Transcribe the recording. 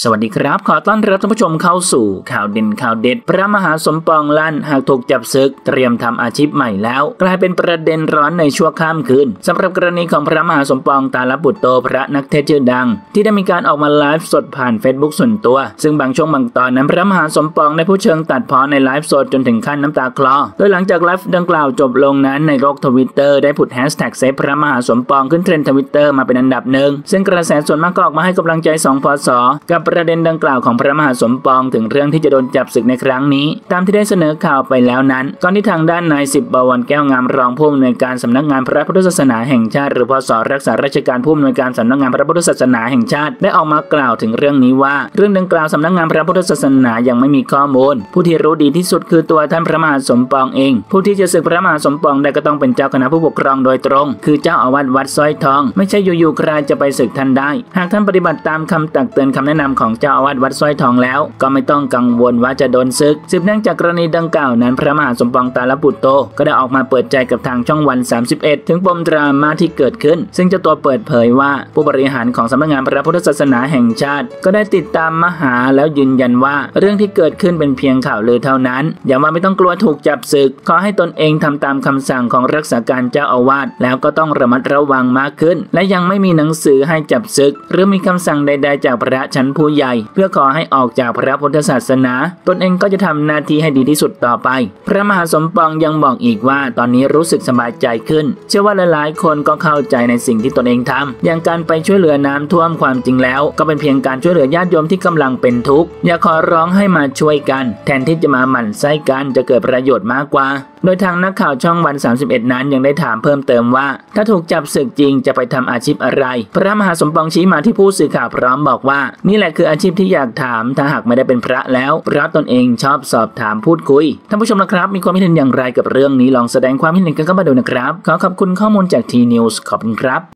สวัสดีครับขอต้อนรับท่านผู้ชมเข้าสู่ข่าวเด่นข่าวเด็ดพระมหาสมปองลั่นหากถูกจับศึกเตรียมทำอาชีพใหม่แล้วกลายเป็นประเด็นร้อนในชั่วข้ามคืนสำหรับกรณีของพระมหาสมปองตาลปุตโตพระนักเทศน์ชื่อดังที่ได้มีการออกมาไลฟ์สดผ่าน Facebook ส่วนตัวซึ่งบางช่วงบางตอนนั้นพระมหาสมปองได้ผู้เชิงตัดพ้อในไลฟ์สดจนถึงขั้นน้ำตาคลอโดยหลังจากไลฟ์ดังกล่าวจบลงนั้นในโลก Twitter ได้ผุดแฮชแท็กเซฟพระมหาสมปองขึ้นเทรนด์ Twitter มาเป็นอันดับหนึ่งซึ่งกระแสส่วนมากก็ออกมาให้กำลังใจ2 พศกับประเด็นดังกล่าวของพระมหาสมปองถึงเรื่องที่จะโดนจับศึกในครั้งนี้ตามที่ได้เสนอข่าวไปแล้วนั้นก่อนที่ทางด้านนาย10 บวรแก้วงามรองผู้อำนวยการสำนักงานพระพุทธศาสนาแห่งชาติหรือพศรักษาราชการผู้อำนวยการสำนักงานพระพุทธศาสนาแห่งชาติได้ออกมากล่าวถึงเรื่องนี้ว่าเรื่องดังกล่าวสำนักงานพระพุทธศาสนายังไม่มีข้อมูลผู้ที่รู้ดีที่สุดคือตัวท่านพระมหาสมปองเองผู้ที่จะศึกพระมหาสมปองได้ก็ต้องเป็นเจ้าคณะผู้ปกครองโดยตรงคือเจ้าอาวาสวัดสร้อยทองไม่ใช่อยู่ๆใครจะไปศึกท่านได้หากท่านปฏิบัติตามคำตักเตือนคำแนะนำของเจ้าอาวาสวัดสร้อยทองแล้วก็ไม่ต้องกังวลว่าจะโดนศึกสืบเนื่องจากกรณีดังกล่าวนั้นพระมหาสมปองตาลปุตโตก็ได้ออกมาเปิดใจกับทางช่องวัน31ถึงปมดราม่าที่เกิดขึ้นซึ่งเจ้าตัวเปิดเผยว่าผู้บริหารของสำนักงานพระพุทธศาสนาแห่งชาติก็ได้ติดตามมาหาแล้วยืนยันว่าเรื่องที่เกิดขึ้นเป็นเพียงข่าวลือเท่านั้นอย่าว่าไม่ต้องกลัวถูกจับศึกขอให้ตนเองทำตามคำสั่งของรักษาการเจ้าอาวาสแล้วก็ต้องระมัดระวังมากขึ้นและยังไม่มีหนังสือให้จับศึกหรือมีคำสั่งใดๆจากพระชั้นผู้ใหญ่เพื่อขอให้ออกจากพระพุทธศาสนาตนเองก็จะทำหน้าที่ให้ดีที่สุดต่อไปพระมหาสมปองยังบอกอีกว่าตอนนี้รู้สึกสบายใจขึ้นเชื่อว่าหลายๆคนก็เข้าใจในสิ่งที่ตนเองทำอย่างการไปช่วยเหลือน้ำท่วมความจริงแล้วก็เป็นเพียงการช่วยเหลือญาติโยมที่กำลังเป็นทุกข์อยากขอร้องให้มาช่วยกันแทนที่จะมาหมั่นไส้กันจะเกิดประโยชน์มากกว่าโดยทางนักข่าวช่องวัน31นั้นยังได้ถามเพิ่มเติมว่าถ้าถูกจับศึกจริงจะไปทำอาชีพอะไรพระมหาสมปองชี้มาที่ผู้สื่อข่าวพร้อมบอกว่านี่แหละคืออาชีพที่อยากถามถ้าหากไม่ได้เป็นพระแล้วเพราะตนเองชอบสอบถามพูดคุยท่านผู้ชมนะครับมีความคิดเห็นอย่างไรกับเรื่องนี้ลองแสดงความคิดเห็นกันเข้ามาดูนะครับขอขอบคุณข้อมูลจาก T News ขอบคุณครับ